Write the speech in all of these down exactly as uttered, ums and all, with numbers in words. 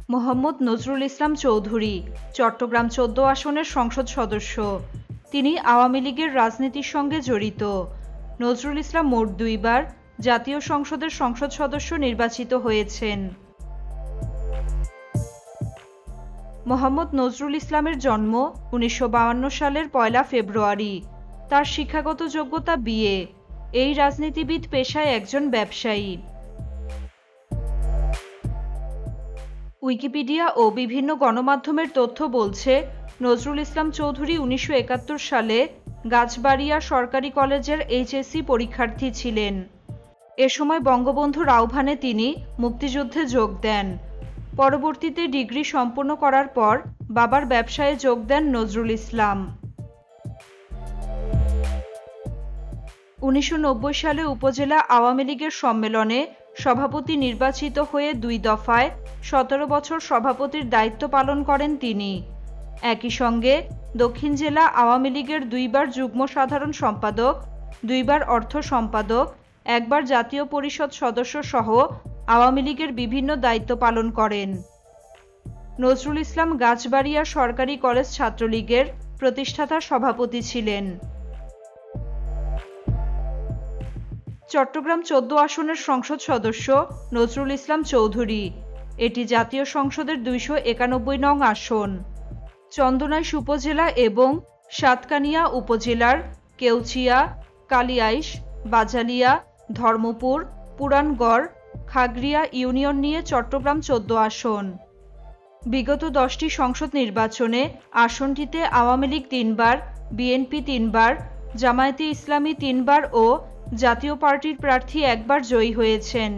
মোহাম্মদ নজরুল ইসলাম চৌধুরী চট্টগ্রাম চৌদ্দ আসনের সংসদ সদস্য। তিনি আওয়ামী লীগের রাজনীতির সঙ্গে জড়িত। নজরুল ইসলাম মোট দুইবার জাতীয় সংসদের সংসদ সদস্য নির্বাচিত হয়েছেন। মোহাম্মদ নজরুল ইসলামের জন্ম উনিশশো বাউন্ন সালের পয়লা ফেব্রুয়ারি। তার শিক্ষাগত যোগ্যতা বিএ। এই রাজনীতিবিদ পেশায় একজন ব্যবসায়ী। উইকিপিডিয়া ও বিভিন্ন গণমাধ্যমের তথ্য বলছে, নজরুল ইসলাম চৌধুরী উনিশশো একাত্তর সালে গাছবাড়িয়া সরকারি কলেজের এইচএসসি পরীক্ষার্থী ছিলেন। এ সময় বঙ্গবন্ধুর আহ্বানে তিনি মুক্তিযুদ্ধে যোগ দেন। পরবর্তীতে ডিগ্রি সম্পন্ন করার পর বাবার ব্যবসায়ে যোগ দেন নজরুল ইসলাম। উনিশশো নব্বই সালে উপজেলা আওয়ামী লীগের সম্মেলনে সভাপতি নির্বাচিত হয়ে দুই দফায় সতেরো বছর সভাপতির দায়িত্ব পালন করেন তিনি। একই সঙ্গে দক্ষিণ জেলা আওয়ামী লীগের দুইবার যুগ্ম সাধারণ সম্পাদক, দুইবার অর্থ সম্পাদক, একবার জাতীয় পরিষদ সদস্য সহ আওয়ামী লীগের বিভিন্ন দায়িত্ব পালন করেন। নজরুল ইসলাম গাছবাড়িয়া সরকারি কলেজ ছাত্রলীগের প্রতিষ্ঠাতা সভাপতি ছিলেন। চট্টগ্রাম চৌদ্দ আসনের সংসদ সদস্য নজরুল ইসলাম চৌধুরী। এটি জাতীয় সংসদের দুইশো একানব্বই নং আসন। চন্দনাইশ উপজেলা এবং সাতকানিয়া উপজেলার কেউচিয়া, কালিয়াইশ, বাজালিয়া, ধর্মপুর, পুরানগড়, খাগড়িয়া ইউনিয়ন নিয়ে চট্টগ্রাম চৌদ্দ আসন। বিগত দশটি সংসদ নির্বাচনে আসনটিতে আওয়ামী লীগ তিনবার, বিএনপি তিনবার, জামায়াতে ইসলামী তিনবার ও জাতীয় পার্টির প্রার্থী একবার জয়ী হয়েছেন।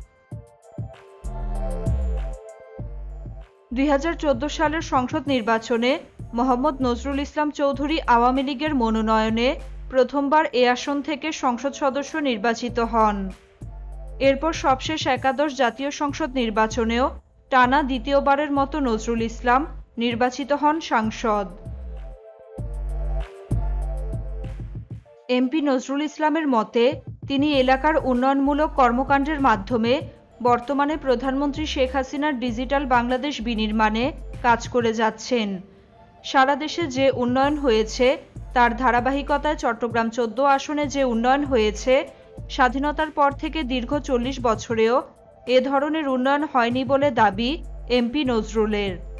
দুই হাজার চোদ্দ সালের সংসদ নির্বাচনে মোহাম্মদ নজরুল ইসলাম চৌধুরী আওয়ামী লীগের মনোনয়নে প্রথমবার এ আসন থেকে সংসদ সদস্য নির্বাচিত হন। এরপর সবশেষ একাদশ জাতীয় সংসদ নির্বাচনেও টানা দ্বিতীয়বারের মতো নজরুল ইসলাম নির্বাচিত হন সাংসদ। এমপি নজরুল ইসলামের মতে, তিনি এলাকার উন্নয়নমূলক কর্মকাণ্ডের মাধ্যমে বর্তমানে প্রধানমন্ত্রী শেখ হাসিনার ডিজিটাল বাংলাদেশ বিনির্মাণে কাজ করে যাচ্ছেন। সারা দেশে যে উন্নয়ন হয়েছে তার ধারাবাহিকতায় চট্টগ্রাম চৌদ্দ আসনে যে উন্নয়ন হয়েছে, স্বাধীনতার পর থেকে দীর্ঘ চল্লিশ বছরেও এ ধরনের উন্নয়ন হয়নি বলে দাবি এমপি নজরুলের।